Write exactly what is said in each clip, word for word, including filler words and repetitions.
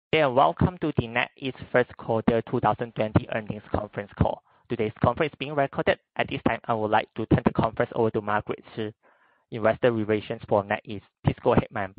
Hey, and welcome to the NetEase first quarter two thousand twenty earnings conference call. Today's conference is being recorded. At this time, I would like to turn the conference over to Margaret Shi, Investor Relations for NetEase. Please go ahead, ma'am.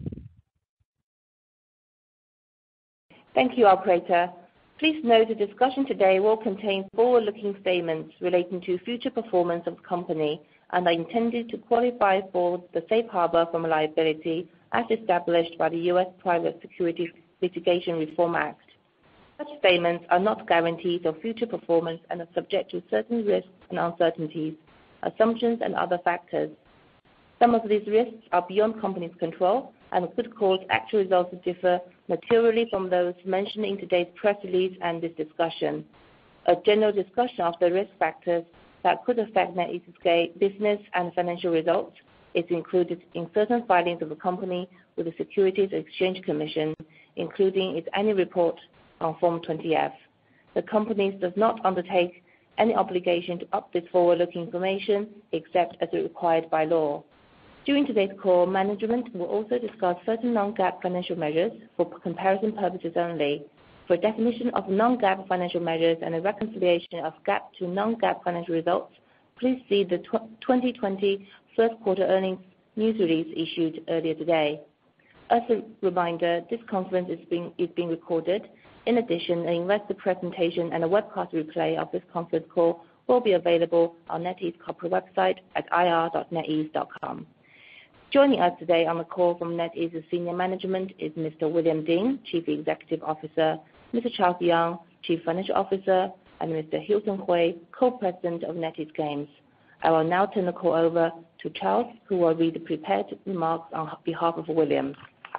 Thank you, operator. Please note the discussion today will contain forward-looking statements relating to future performance of the company and are intended to qualify for the safe harbor from liability as established by the U S Private Securities Litigation Reform Act. Such statements are not guarantees of future performance and are subject to certain risks and uncertainties, assumptions, and other factors. Some of these risks are beyond the company's control and could cause actual results to differ materially from those mentioned in today's press release and this discussion. A general discussion of the risk factors that could affect NetEase's business and financial results is included in certain filings of the company with the Securities and Exchange Commission, including its annual report on Form twenty-F. The company does not undertake any obligation to update forward-looking information except as required by law. During today's call, management will also discuss certain non-GAAP financial measures for comparison purposes only. For a definition of non-GAAP financial measures and a reconciliation of GAAP to non-GAAP financial results, please see the twenty twenty first quarter earnings news release issued earlier today. As a reminder, this conference is being, is being recorded. In addition, an investor presentation and a webcast replay of this conference call will be available on NetEase corporate website at i r dot netease dot com. Joining us today on the call from NetEase's senior management is Mister William Ding, Chief Executive Officer, Mister Charles Yang, Chief Financial Officer, and Mister Hilton Hui, Co-President of NetEase Games. I will now turn the call over to Charles, who will read the prepared remarks on behalf of William.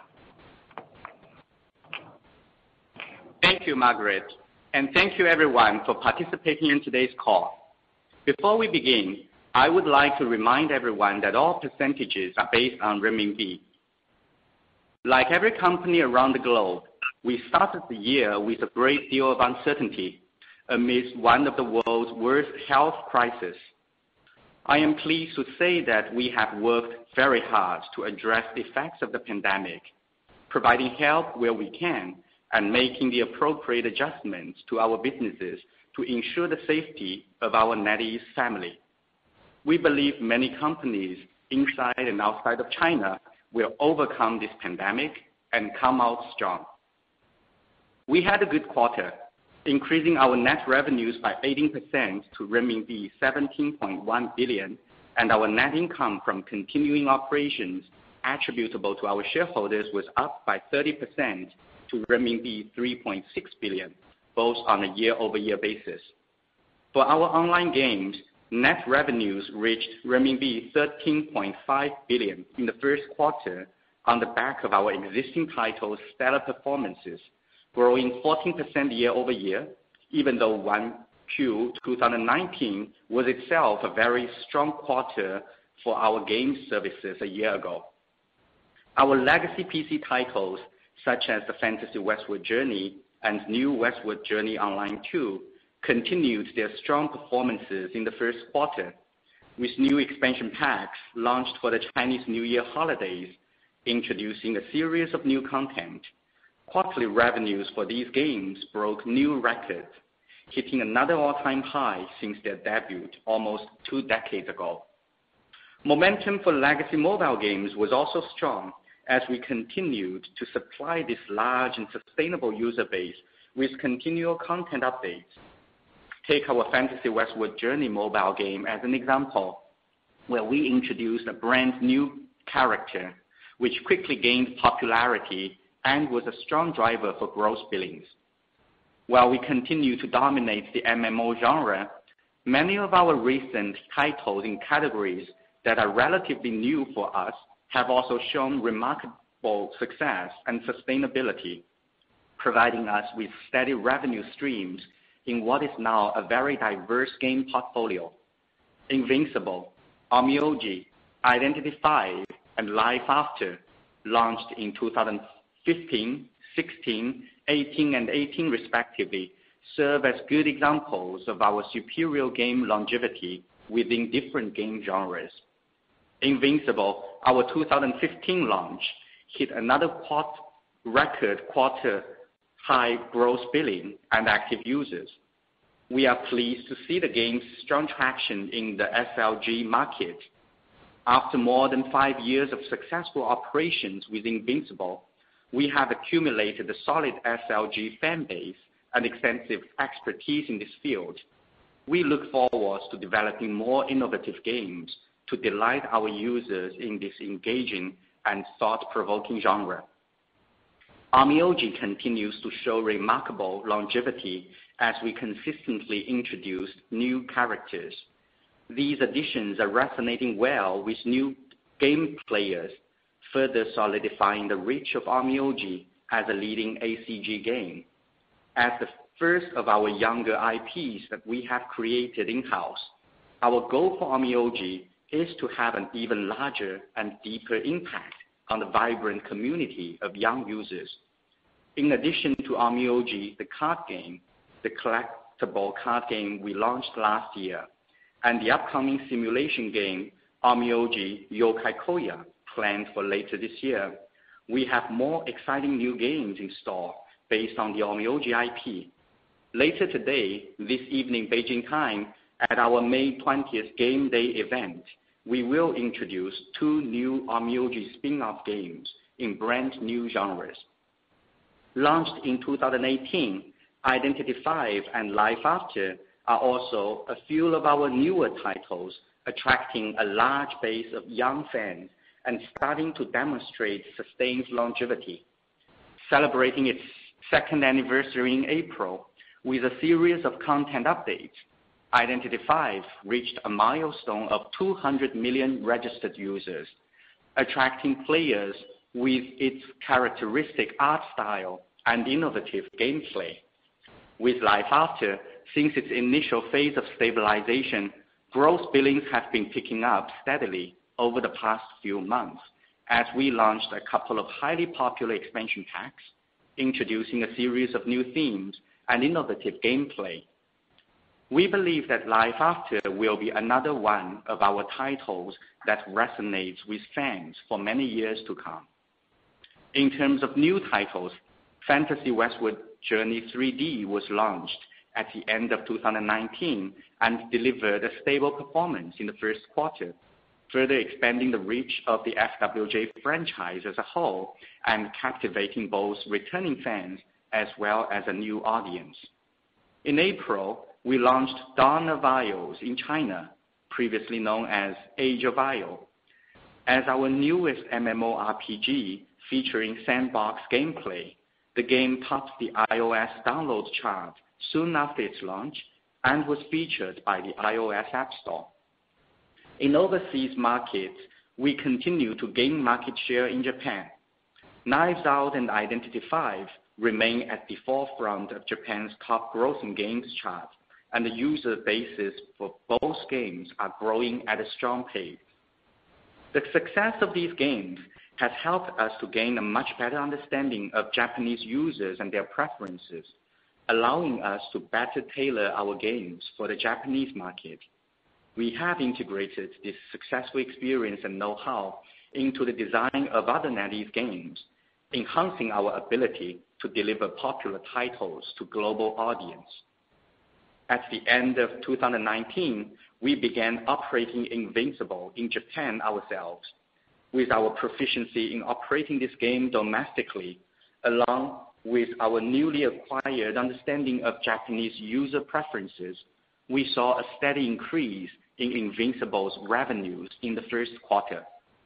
Thank you, Margaret, and thank you everyone for participating in today's call. Before we begin, I would like to remind everyone that all percentages are based on renminbi. Like every company around the globe, we started the year with a great deal of uncertainty amidst one of the world's worst health crises. I am pleased to say that we have worked very hard to address the effects of the pandemic, providing help where we can, and making the appropriate adjustments to our businesses to ensure the safety of our NetEase family. We believe many companies inside and outside of China will overcome this pandemic and come out strong. We had a good quarter, increasing our net revenues by eighteen percent to renminbi seventeen point one billion, and our net income from continuing operations attributable to our shareholders was up by thirty percent to renminbi three point six billion, both on a year-over-year basis. For our online games, net revenues reached renminbi thirteen point five billion in the first quarter on the back of our existing titles' stellar performances, growing fourteen percent year-over-year, even though one Q twenty nineteen was itself a very strong quarter for our game services a year ago. Our legacy P C titles, such as the Fantasy Westward Journey and New Westward Journey Online two, continued their strong performances in the first quarter, with new expansion packs launched for the Chinese New Year holidays, introducing a series of new content. Quarterly revenues for these games broke new records, hitting another all-time high since their debut almost two decades ago. Momentum for legacy mobile games was also strong, as we continued to supply this large and sustainable user base with continual content updates. Take our Fantasy Westward Journey mobile game as an example, where we introduced a brand new character, which quickly gained popularity and was a strong driver for gross billings. While we continue to dominate the M M O genre, many of our recent titles in categories that are relatively new for us have also shown remarkable success and sustainability, providing us with steady revenue streams in what is now a very diverse game portfolio. Invincible, Onmyoji, Identity five, and Life After, launched in two thousand fifteen, sixteen, eighteen, and eighteen respectively, serve as good examples of our superior game longevity within different game genres. Invincible, our two thousand fifteen launch, hit another quart record quarter high gross billing, and active users. We are pleased to see the game's strong traction in the S L G market. After more than five years of successful operations with Invincible, we have accumulated a solid S L G fan base and extensive expertise in this field. We look forward to developing more innovative games to delight our users in this engaging and thought-provoking genre. Army O G continues to show remarkable longevity as we consistently introduce new characters. These additions are resonating well with new game players, further solidifying the reach of Army O G as a leading A C G game. As the first of our younger I Ps that we have created in-house, our goal for Army O G is to have an even larger and deeper impact on the vibrant community of young users. In addition to Army O G, the card game, the collectible card game we launched last year, and the upcoming simulation game, Army O G Yokai Koya, planned for later this year, we have more exciting new games in store based on the Army O G I P. Later today, this evening Beijing time, at our May twentieth Game Day event, we will introduce two new Army O G spin-off games in brand new genres. Launched in two thousand eighteen, Identity five and Life After are also a few of our newer titles, attracting a large base of young fans and starting to demonstrate sustained longevity. Celebrating its second anniversary in April with a series of content updates, Identity five reached a milestone of two hundred million registered users, attracting players with its characteristic art style and innovative gameplay. With Life After, since its initial phase of stabilization, gross billings have been picking up steadily over the past few months as we launched a couple of highly popular expansion packs, introducing a series of new themes and innovative gameplay. We believe that Life After will be another one of our titles that resonates with fans for many years to come. In terms of new titles, Fantasy Westward Journey three D was launched at the end of two thousand nineteen and delivered a stable performance in the first quarter, further expanding the reach of the F W J franchise as a whole and captivating both returning fans as well as a new audience. In April, we launched Dawn of Isles in China, previously known as Age of Isle, as our newest MMORPG featuring sandbox gameplay. The game topped the iOS download chart soon after its launch and was featured by the iOS App Store. In overseas markets, we continue to gain market share in Japan. Knives Out and Identity five remain at the forefront of Japan's top grossing games chart, and the user bases for both games are growing at a strong pace. The success of these games has helped us to gain a much better understanding of Japanese users and their preferences, allowing us to better tailor our games for the Japanese market. We have integrated this successful experience and know-how into the design of other NetEase games, enhancing our ability to deliver popular titles to global audience. At the end of two thousand nineteen, we began operating Invincible in Japan ourselves. With our proficiency in operating this game domestically, along with our newly acquired understanding of Japanese user preferences, we saw a steady increase in Invincible's revenues in the first quarter.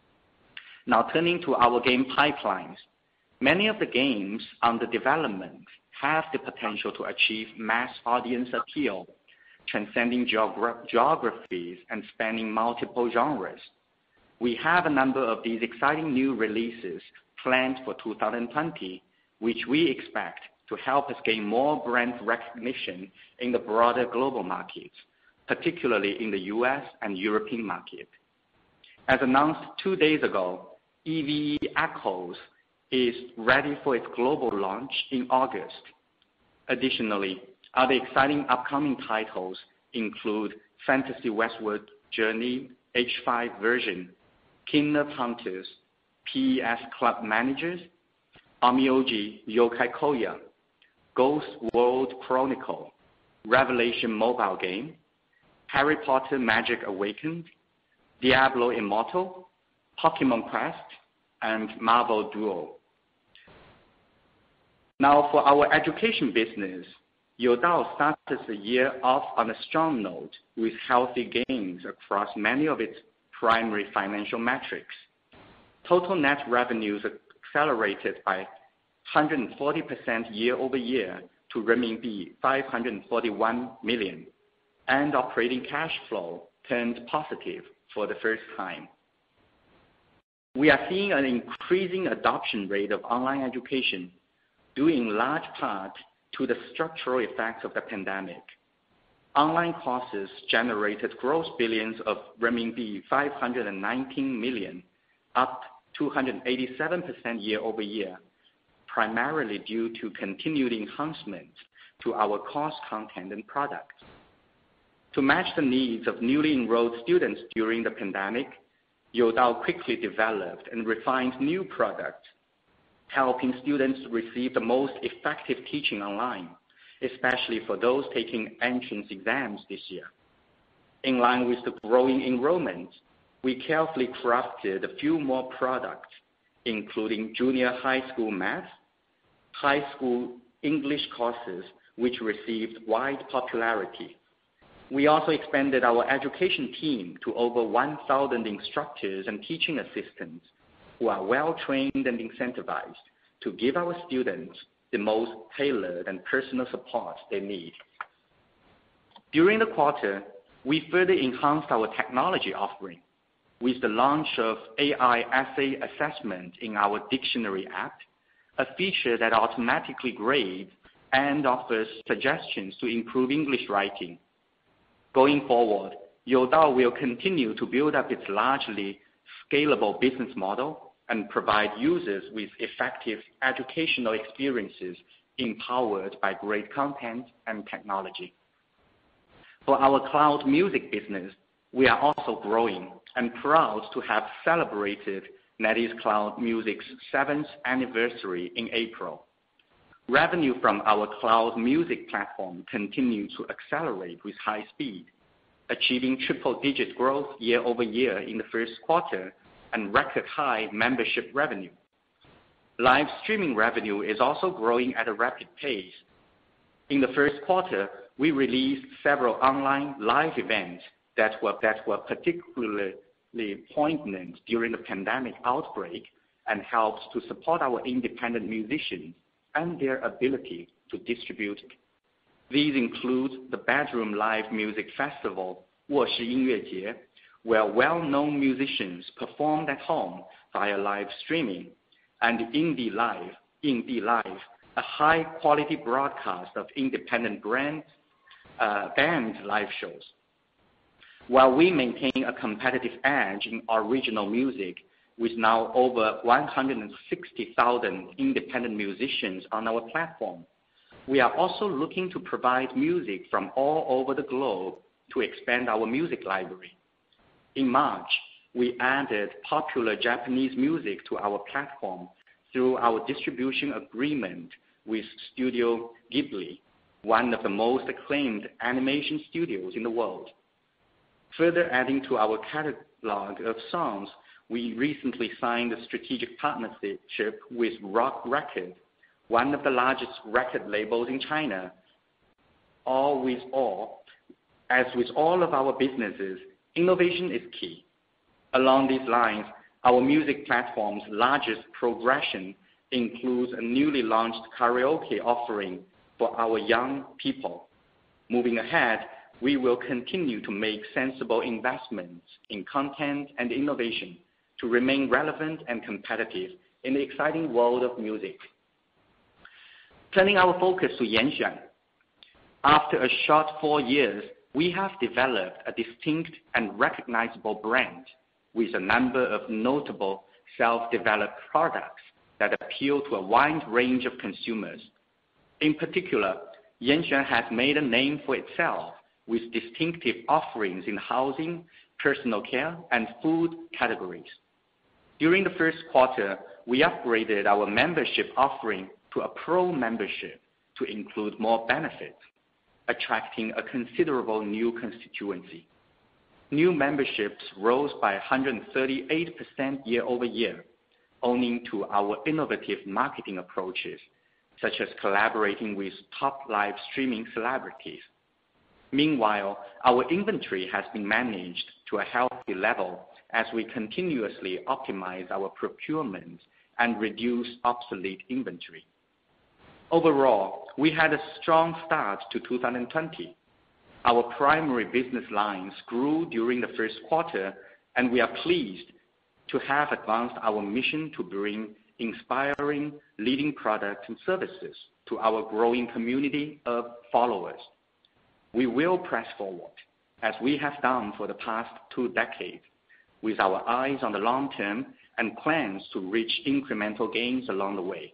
Now turning to our game pipelines, many of the games under development have the potential to achieve mass audience appeal, transcending geogra- geographies and spanning multiple genres. We have a number of these exciting new releases planned for two thousand twenty, which we expect to help us gain more brand recognition in the broader global markets, particularly in the U S and European market. As announced two days ago, E V E Echoes is ready for its global launch in August. Additionally, other exciting upcoming titles include Fantasy Westward Journey H five version, King of Hunters, P E S Club Managers, Army O G Yokai Koya, Ghost World Chronicle, Revelation mobile game, Harry Potter Magic Awakened, Diablo Immortal, Pokemon Quest, and Marvel Duel. Now for our education business, Youdao started the year off on a strong note with healthy gains across many of its primary financial metrics. Total net revenues accelerated by one hundred forty percent year-over-year to renminbi five hundred forty-one million, and operating cash flow turned positive for the first time. We are seeing an increasing adoption rate of online education, due in large part to the structural effects of the pandemic. Online courses generated gross billings of renminbi five hundred nineteen million, up two hundred eighty-seven percent year-over-year, primarily due to continued enhancements to our course content and products. To match the needs of newly enrolled students during the pandemic, Youdao quickly developed and refined new products, helping students receive the most effective teaching online, especially for those taking entrance exams this year. In line with the growing enrollment, we carefully crafted a few more products, including junior high school math, high school English courses, which received wide popularity. We also expanded our education team to over one thousand instructors and teaching assistants who are well-trained and incentivized to give our students the most tailored and personal support they need. During the quarter, we further enhanced our technology offering with the launch of A I essay assessment in our dictionary app, a feature that automatically grades and offers suggestions to improve English writing. Going forward, Youdao will continue to build up its largely scalable business model and provide users with effective educational experiences empowered by great content and technology. For our cloud music business, we are also growing and proud to have celebrated NetEase Cloud Music's seventh anniversary in April. Revenue from our cloud music platform continued to accelerate with high speed, achieving triple-digit growth year-over-year in the first quarter and record high membership revenue. Live streaming revenue is also growing at a rapid pace. In the first quarter, we released several online live events that were, that were particularly poignant during the pandemic outbreak and helped to support our independent musicians and their ability to distribute. These include the Bedroom Live Music Festival, 卧室音乐节, where well-known musicians performed at home via live streaming, and Indie Live, Indie Live, a high-quality broadcast of independent brand, uh, band live shows. While we maintain a competitive edge in original music, with now over one hundred sixty thousand independent musicians on our platform, we are also looking to provide music from all over the globe to expand our music library. In March, we added popular Japanese music to our platform through our distribution agreement with Studio Ghibli, one of the most acclaimed animation studios in the world. Further adding to our catalog of songs, we recently signed a strategic partnership with Rock Record, one of the largest record labels in China. All with all, as with all of our businesses, innovation is key. Along these lines, our music platform's largest progression includes a newly launched karaoke offering for our young people. Moving ahead, we will continue to make sensible investments in content and innovation to remain relevant and competitive in the exciting world of music. Turning our focus to Yanxuan. After a short four years, we have developed a distinct and recognizable brand with a number of notable self-developed products that appeal to a wide range of consumers. In particular, Yanxuan has made a name for itself with distinctive offerings in housing, personal care, and food categories. During the first quarter, we upgraded our membership offering to a pro membership to include more benefits, attracting a considerable new constituency. New memberships rose by one hundred thirty-eight percent year-over-year, owing to our innovative marketing approaches, such as collaborating with top live streaming celebrities. Meanwhile, our inventory has been managed to a healthy level as we continuously optimize our procurement and reduce obsolete inventory. Overall, we had a strong start to two thousand twenty. Our primary business lines grew during the first quarter, and we are pleased to have advanced our mission to bring inspiring, leading products and services to our growing community of followers. We will press forward, as we have done for the past two decades, with our eyes on the long term and plans to reach incremental gains along the way.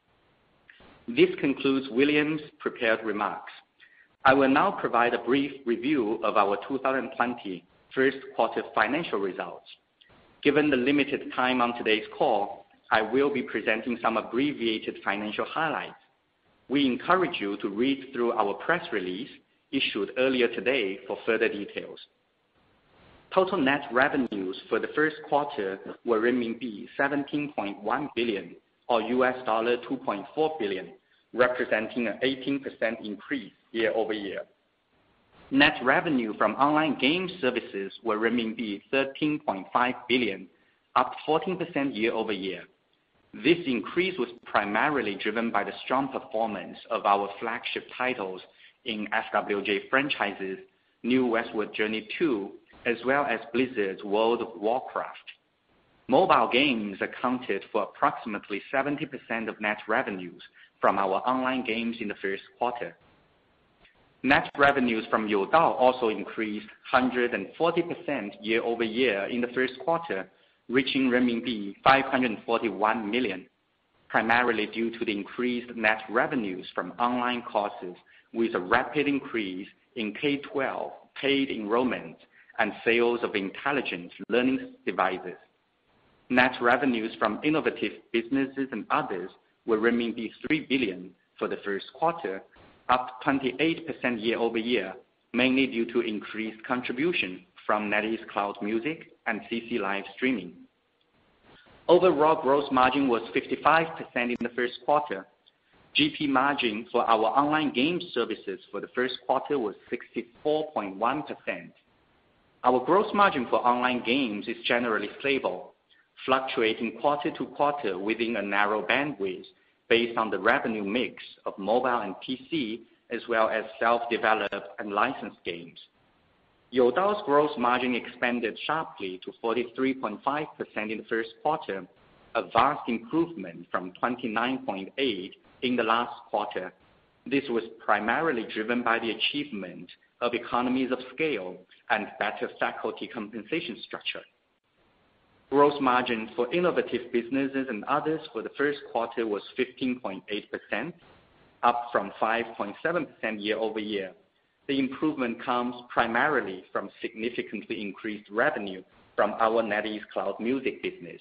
This concludes William's prepared remarks. I will now provide a brief review of our two thousand twenty first quarter financial results. Given the limited time on today's call, I will be presenting some abbreviated financial highlights. We encourage you to read through our press release issued earlier today for further details. Total net revenues for the first quarter were renminbi seventeen point one billion, or U S two point four billion, representing an eighteen percent increase year-over-year. Net revenue from online game services were renminbi thirteen point five billion, up fourteen percent year-over-year. This increase was primarily driven by the strong performance of our flagship titles in S W J franchises, New Westward Journey two, as well as Blizzard's World of Warcraft. Mobile games accounted for approximately seventy percent of net revenues from our online games in the first quarter. Net revenues from Youdao also increased one hundred forty percent year-over-year in the first quarter, reaching renminbi five hundred forty-one million, primarily due to the increased net revenues from online courses with a rapid increase in K twelve paid enrollment and sales of intelligent learning devices. Net revenues from innovative businesses and others were renminbi three billion for the first quarter, up twenty-eight percent year-over-year, mainly due to increased contribution from NetEase Cloud Music and C C Live Streaming. Overall gross margin was fifty-five percent in the first quarter. G P margin for our online game services for the first quarter was sixty-four point one percent. Our gross margin for online games is generally stable, fluctuating quarter to quarter within a narrow bandwidth based on the revenue mix of mobile and P C, as well as self-developed and licensed games. Youdao's gross margin expanded sharply to forty-three point five percent in the first quarter, a vast improvement from twenty-nine point eight percent in the last quarter. This was primarily driven by the achievement of economies of scale and better faculty compensation structure. Gross margin for innovative businesses and others for the first quarter was fifteen point eight percent, up from five point seven percent year-over-year. The improvement comes primarily from significantly increased revenue from our NetEase Cloud Music business.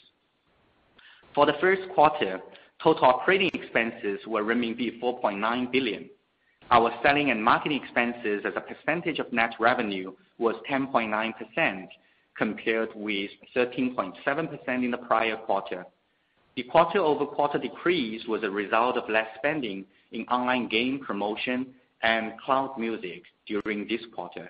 For the first quarter, total operating expenses were renminbi four point nine billion. Our selling and marketing expenses as a percentage of net revenue was ten point nine percent, compared with thirteen point seven percent in the prior quarter. The quarter-over-quarter decrease was a result of less spending in online game promotion and cloud music during this quarter.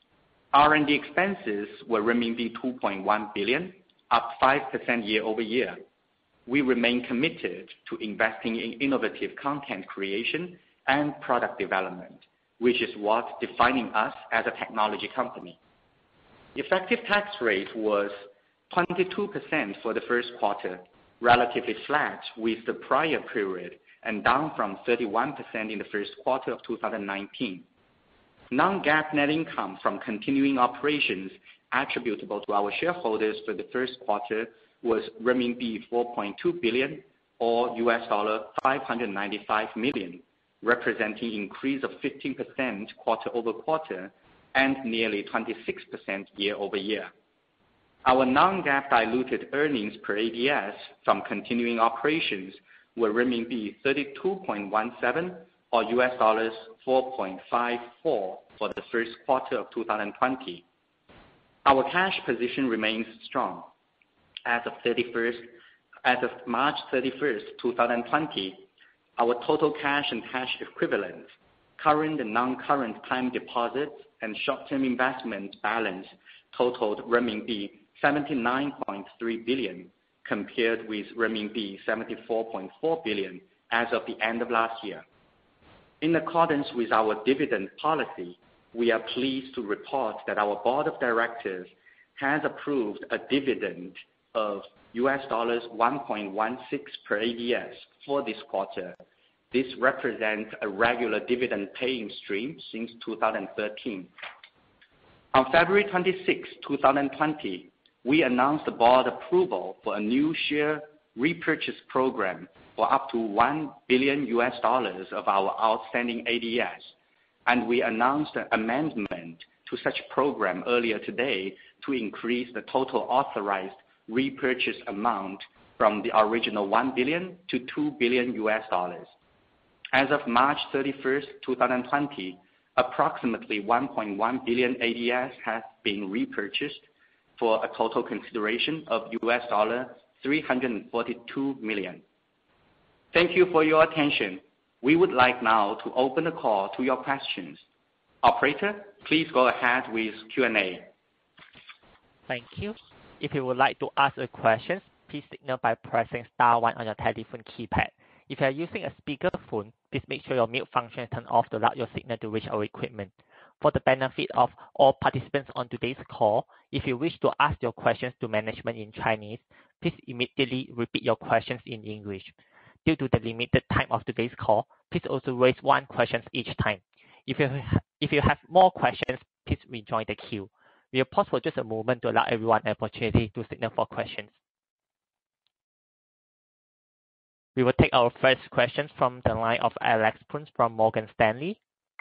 R and D expenses were renminbi two point one billion, up five percent year-over-year. We remain committed to investing in innovative content creation and product development, which is what's defining us as a technology company. Effective tax rate was twenty-two percent for the first quarter, relatively flat with the prior period and down from thirty-one percent in the first quarter of two thousand nineteen. Non-GAAP net income from continuing operations attributable to our shareholders for the first quarter was renminbi four point two billion, or U S five hundred ninety-five million, representing increase of fifteen percent quarter-over-quarter and nearly twenty-six percent year-over-year. Our non-GAAP diluted earnings per A D S from continuing operations were renminbi thirty-two point one seven, or U S dollars four point five four for the first quarter of two thousand twenty. Our cash position remains strong. As of thirty-first, as of March thirty-first, two thousand twenty, our total cash and cash equivalents, current and non-current time deposits, and short-term investment balance totaled renminbi seventy-nine point three billion, compared with renminbi seventy-four point four billion as of the end of last year. In accordance with our dividend policy, we are pleased to report that our board of directors has approved a dividend of U S dollars one point one six per A D S for this quarter. This represents a regular dividend paying stream since two thousand thirteen. On February twenty-sixth, two thousand twenty, we announced the board approval for a new share repurchase program for up to one billion U S dollars of our outstanding A D S, and we announced an amendment to such program earlier today to increase the total authorized repurchase amount from the original one billion to two billion U S dollars. As of March thirty-first, two thousand twenty, approximately one point one billion A D S has been repurchased for a total consideration of U S dollars three hundred forty-two million. Thank you for your attention. We would like now to open the call to your questions. Operator, please go ahead with Q and A. Thank you. If you would like to ask a question, please signal by pressing star one on your telephone keypad. If you are using a speakerphone, please make sure your mute function is turned off to allow your signal to reach our equipment. For the benefit of all participants on today's call, if you wish to ask your questions to management in Chinese, please immediately repeat your questions in English. Due to the limited time of today's call, please also raise one question each time. If you, ha- if you have more questions, please rejoin the queue. We will pause for just a moment to allow everyone an opportunity to signal for questions. We will take our first question from the line of Alex Poon from Morgan Stanley.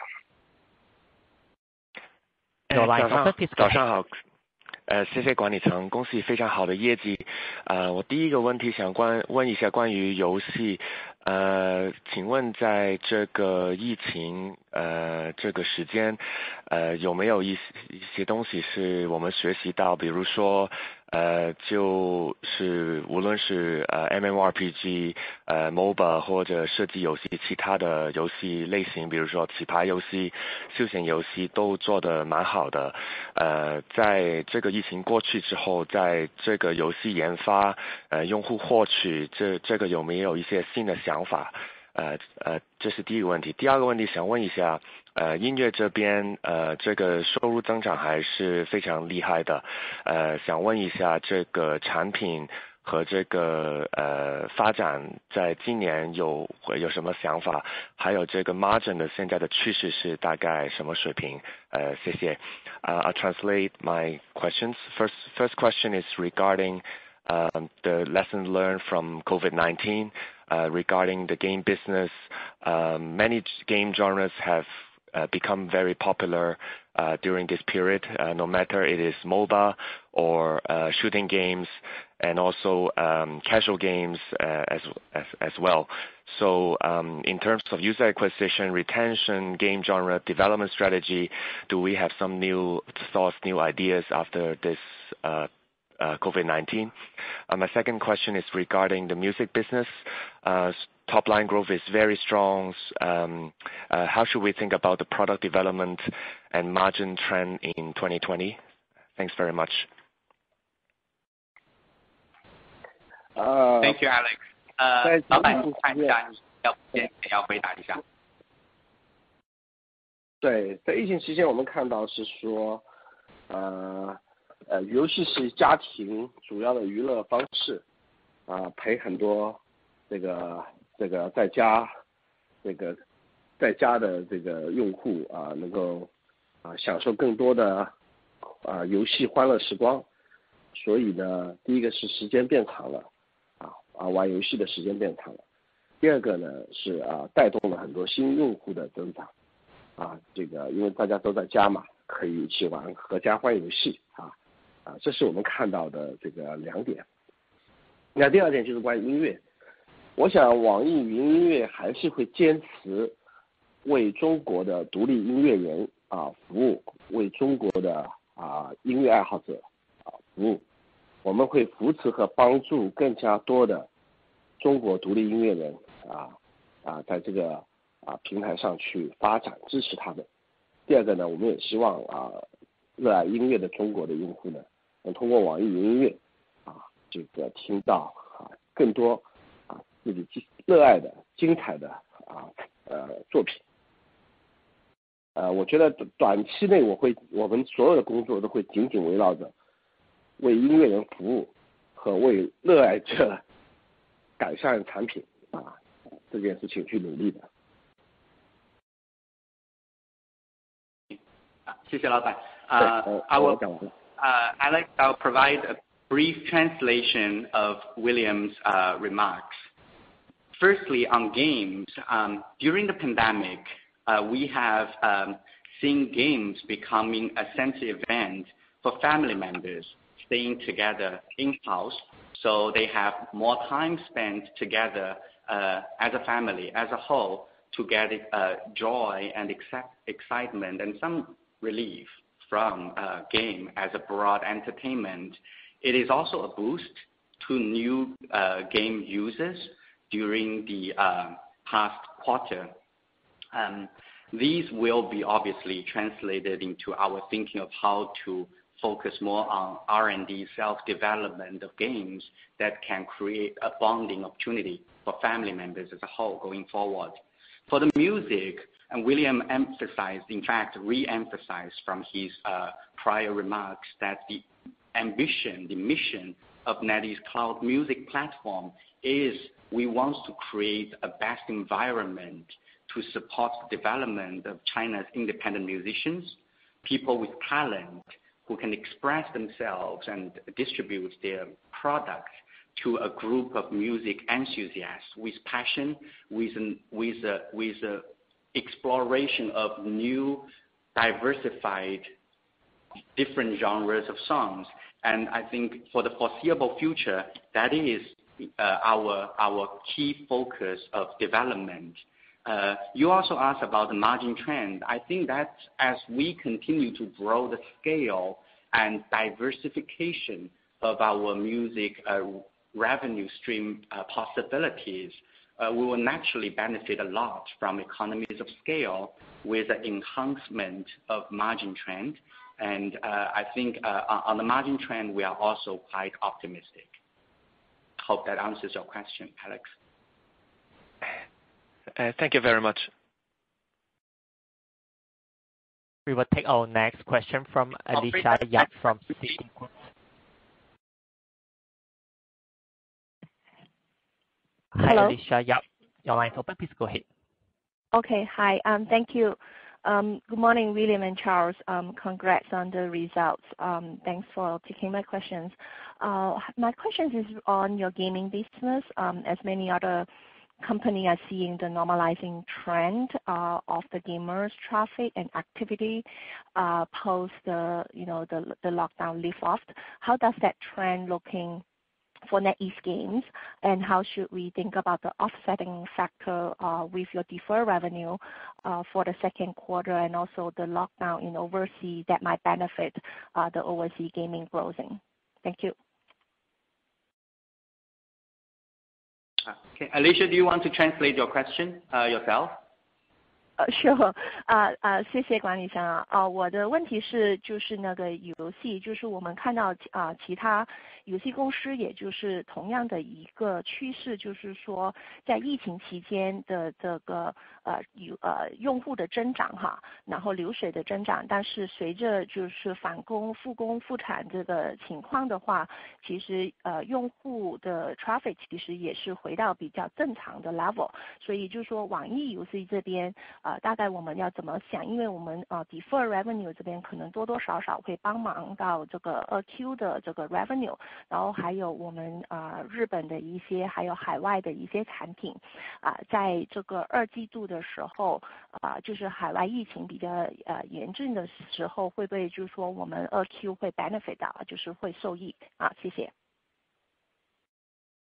Your line is open, please go ahead. 呃，谢谢管理层，恭喜非常好的业绩。呃，我第一个问题想关问一下关于游戏，呃，请问在这个疫情呃这个时间，呃，有没有一些一些东西是我们学习到，比如说呃，就是无论是呃 MMORPG、呃 MOBA 或者射击游戏，其他的游戏类型，比如说棋牌游戏、休闲游戏都做得蛮好的。呃，在这个疫情过去之后，在这个游戏研发、呃用户获取，这这个有没有一些新的想法？呃呃，这是第一个问题。第二个问题想问一下，呃，音乐这边呃这个收入增长还是非常厉害的，呃，想问一下这个产品和这个呃发展在今年有有什么想法？还有这个 margin 的现在的趋势是大概什么水平？呃，谢谢。Uh, I'll translate my questions. First, first question is regarding um, the lesson learned from COVID nineteen. Uh, regarding the game business, um, many game genres have uh, become very popular uh, during this period, uh, no matter it is MOBA or uh, shooting games, and also um, casual games uh, as, as as well. So um, in terms of user acquisition, retention, game genre development strategy, do we have some new thoughts, new ideas after this uh, Uh, COVID nineteen. Uh, my second question is regarding the music business. Uh, top line growth is very strong. Um, uh, how should we think about the product development and margin trend in twenty twenty? Thanks very much. Uh, Thank you, Alex. 呃，老板，你看一下，你要先要回答一下。 对，在疫情期间，我们看到是说，呃。呃，游戏是家庭主要的娱乐方式，啊、呃，陪很多这个这个在家这个在家的这个用户啊、呃，能够啊、呃、享受更多的啊、呃、游戏欢乐时光。所以呢，第一个是时间变长了，啊啊玩游戏的时间变长了。第二个呢是啊带动了很多新用户的增长，啊这个因为大家都在家嘛，可以一起玩合家欢游戏啊。啊，这是我们看到的这个两点。那第二点就是关于音乐，我想网易云音乐还是会坚持为中国的独立音乐人啊服务，为中国的啊音乐爱好者啊服务。我们会扶持和帮助更加多的中国独立音乐人啊啊在这个啊平台上去发展，支持他们。第二个呢，我们也希望啊热爱音乐的中国的用户呢，能通过网易云音乐啊这个听到啊更多啊自己热爱的精彩的啊呃作品。呃，我觉得短期内我会我们所有的工作都会紧紧围绕着为音乐人服务和为热爱者改善产品啊这件事情去努力的。 谢谢老板。Uh, I will, uh, Alex, I'll provide a brief translation of William's uh, remarks. Firstly, on games, um, during the pandemic, uh, we have um, seen games becoming a sense event for family members staying together in-house, so they have more time spent together uh, as a family, as a whole, to get uh, joy and ex- excitement and some relief from uh, game as a broad entertainment. It is also a boost to new uh, game users during the uh, past quarter. Um, these will be obviously translated into our thinking of how to focus more on R and D self-development of games that can create a bonding opportunity for family members as a whole going forward. For the music, and William emphasized, in fact, re-emphasized from his uh, prior remarks that the ambition, the mission of NetEase Cloud Music Platform is we want to create a best environment to support the development of China's independent musicians, people with talent who can express themselves and distribute their products to a group of music enthusiasts with passion, with an, with a, with a exploration of new, diversified, different genres of songs. And I think for the foreseeable future, that is uh, our, our key focus of development. Uh, you also asked about the margin trend. I think that as we continue to grow the scale and diversification of our music uh, revenue stream uh, possibilities, Uh, we will naturally benefit a lot from economies of scale with the enhancement of margin trend. And uh, I think uh, on the margin trend, we are also quite optimistic. Hope that answers your question, Alex. Uh, thank you very much. We will take our next question from Alicia Yap from Citigroup. Hi, Hello. Alicia Yap. Your line is open. Please go ahead. Okay. Hi. Um, thank you. Um, good morning, William and Charles. Um, congrats on the results. Um, thanks for taking my questions. Uh, my question is on your gaming business. Um, as many other companies are seeing the normalizing trend uh, of the gamers' traffic and activity uh, post the you know the the lockdown lift off. How does that trend looking for NetEase Games, and how should we think about the offsetting factor uh, with your deferred revenue uh, for the second quarter and also the lockdown in overseas that might benefit uh, the overseas gaming growing? Thank you. Okay. Alicia, do you want to translate your question uh, yourself? 呃，是，啊啊，谢谢管理层啊，啊，我的问题是就是那个游戏，就是我们看到啊，其他游戏公司也就是同样的一个趋势，就是说在疫情期间的这个呃有呃用户的增长哈，然后流水的增长，但是随着就是返工、复工、复产这个情况的话，其实呃用户的 traffic 其实也是回到比较正常的 level， 所以就是说网易游戏这边。呃，大概我们要怎么想？因为我们呃 defer revenue 这边可能多多少少会帮忙到这个二 Q 的这个 revenue， 然后还有我们呃日本的一些，还有海外的一些产品，啊、呃，在这个二季度的时候，啊、呃，就是海外疫情比较呃严峻的时候，会不会就是说我们二 Q 会 benefit 到，就是会受益啊？谢谢。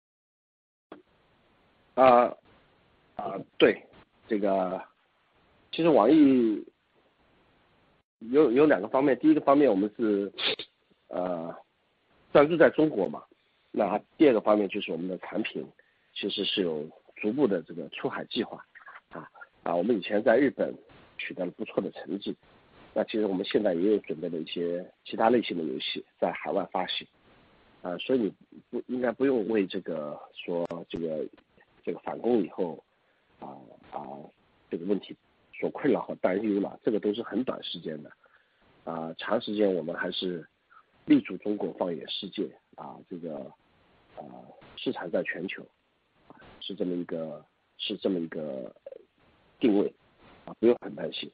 啊啊、呃呃，对，这个。 其实网易有有两个方面，第一个方面我们是呃专注在中国嘛，那第二个方面就是我们的产品其实是有逐步的这个出海计划啊啊，我们以前在日本取得了不错的成绩，那其实我们现在也有准备了一些其他类型的游戏在海外发行啊，所以你不应该不用为这个说这个这个返工以后啊啊这个问题所困扰和担忧了，这个都是很短时间的啊，长时间我们还是立足中国放眼世界啊，这个啊市场在全球啊，是这么一个是这么一个定位啊，不用很担心。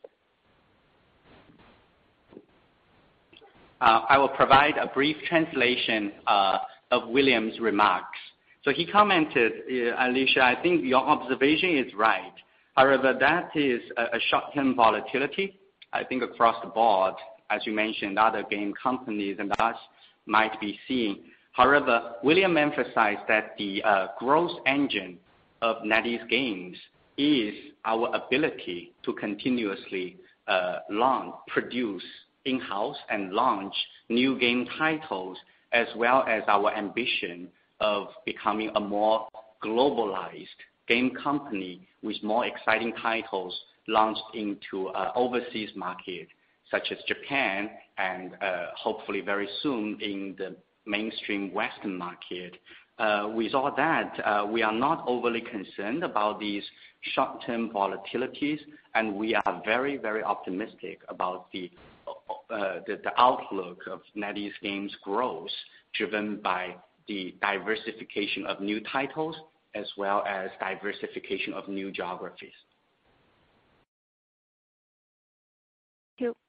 Uh, I will provide a brief translation uh, of William's remarks. So he commented, uh, Alicia, I think your observation is right. However, that is a, a short-term volatility. I think across the board, as you mentioned, other game companies and us might be seeing. However, William emphasized that the uh, growth engine of NetEase Games is our ability to continuously uh, launch, produce in-house and launch new game titles, as well as our ambition of becoming a more globalized game company with more exciting titles launched into uh, overseas market, such as Japan, and uh, hopefully very soon in the mainstream Western market. Uh, with all that, uh, we are not overly concerned about these short-term volatilities, and we are very, very optimistic about the Uh, the, the outlook of NetEase Games growth, driven by the diversification of new titles as well as diversification of new geographies. Thank you.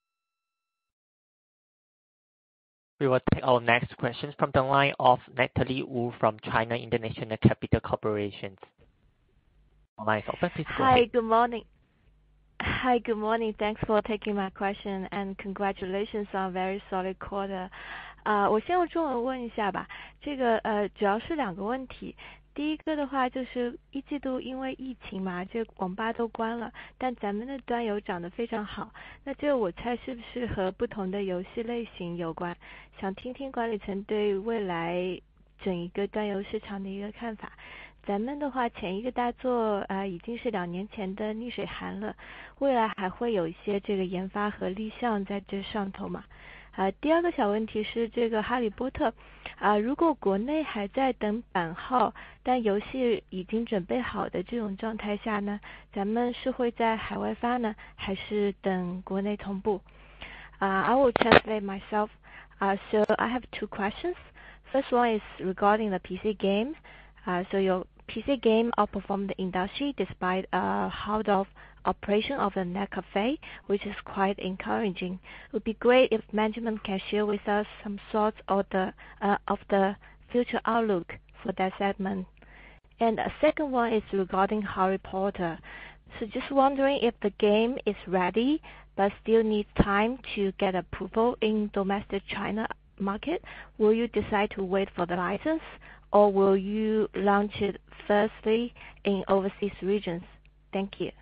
We will take our next question from the line of Natalie Wu from China International Capital Corporation. Line is open. Please go Hi, ahead. good morning. Hi, good morning. Thanks for taking my question and congratulations on very solid quarter. 啊、uh, 我先用中文问一下吧，这个呃主要是两个问题。第一个的话就是一季度因为疫情嘛，这网吧都关了，但咱们的端游涨得非常好。那这个我猜是不是和不同的游戏类型有关？想听听管理层对未来整一个端游市场的一个看法。咱们的话，前一个大作呃已经是两年前的逆水寒了，未来还会有一些这个研发和立项在这上头嘛？啊，第二个小问题是这个哈利波特啊，如果国内还在等版号，但游戏已经准备好的这种状态下呢，咱们是会在海外发呢，还是等国内同步？啊、uh, I will translate myself. Uh, so I have two questions. First one is regarding the P C game. Uh, so your P C game outperformed the industry despite a halt of operation of the Net Cafe, which is quite encouraging. It would be great if management can share with us some thoughts of the uh, of the future outlook for that segment. And a second one is regarding Harry Potter. So just wondering if the game is ready but still needs time to get approval in domestic China market. Will you decide to wait for the license, or will you launch it firstly in overseas regions? Thank you.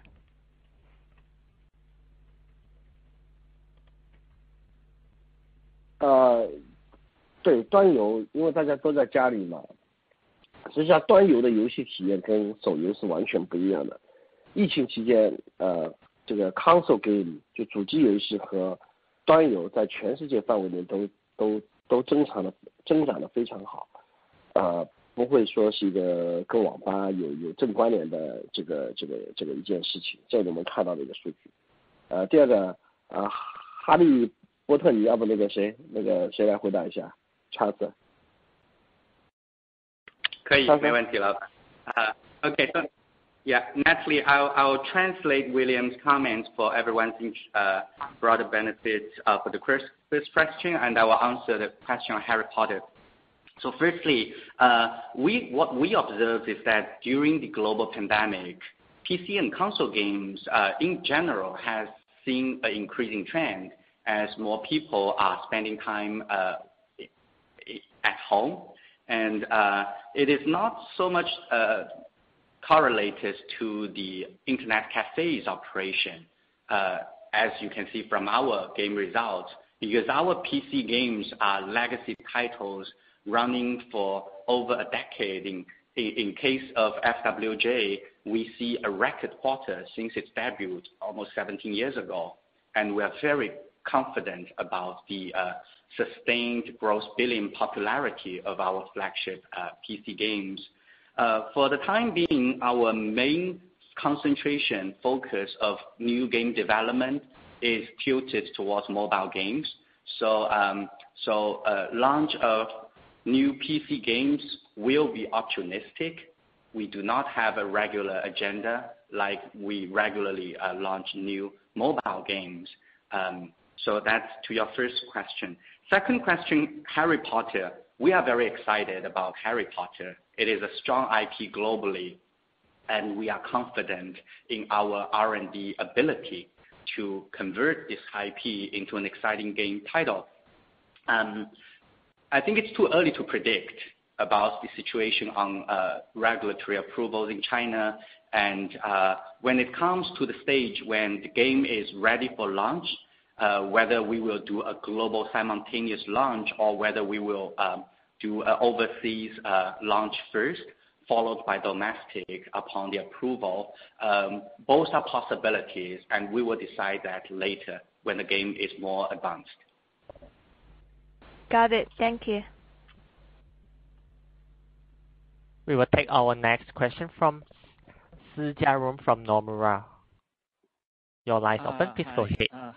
呃，对端游，因为大家都在家里嘛，实际上端游的游戏体验跟手游是完全不一样的。疫情期间，呃，这个 console game 就主机游戏和端游在全世界范围内都都都增长的增长的非常好，呃，不会说是一个跟网吧有有正关联的这个这个这个一件事情，这是我们看到的一个数据。呃，第二个，呃，哈利波特，你要不那个谁那个谁来回答一下？查斯。 可以，没问题了。Uh, okay, so yeah, Natalie, I'll, I'll translate William's comments for everyone's uh, broader benefit uh, for the first, first question, and I will answer the question on Harry Potter. So firstly, uh, we, what we observed is that during the global pandemic, P C and console games uh, in general has seen an increasing trend as more people are spending time uh, at home. And uh, it is not so much uh, correlated to the internet cafes operation, uh, as you can see from our game results, because our P C games are legacy titles running for over a decade. In, in case of F W J, we see a record quarter since its debut almost seventeen years ago, and we are very confident about the uh, sustained gross billing popularity of our flagship uh, P C games. Uh, for the time being, our main concentration focus of new game development is tilted towards mobile games. So, um, so uh, launch of new P C games will be opportunistic. We do not have a regular agenda like we regularly uh, launch new mobile games. Um, so that's to your first question. Second question, Harry Potter. We are very excited about Harry Potter. It is a strong I P globally, and we are confident in our R and D ability to convert this I P into an exciting game title. Um, I think it's too early to predict about the situation on uh, regulatory approvals in China, and uh, when it comes to the stage when the game is ready for launch, uh, whether we will do a global simultaneous launch or whether we will um, do an overseas uh, launch first, followed by domestic upon the approval. Um, both are possibilities, and we will decide that later when the game is more advanced. Got it. Thank you. We will take our next question from Si Jiarong from Nomura. Your line is open. Please go ahead. Uh,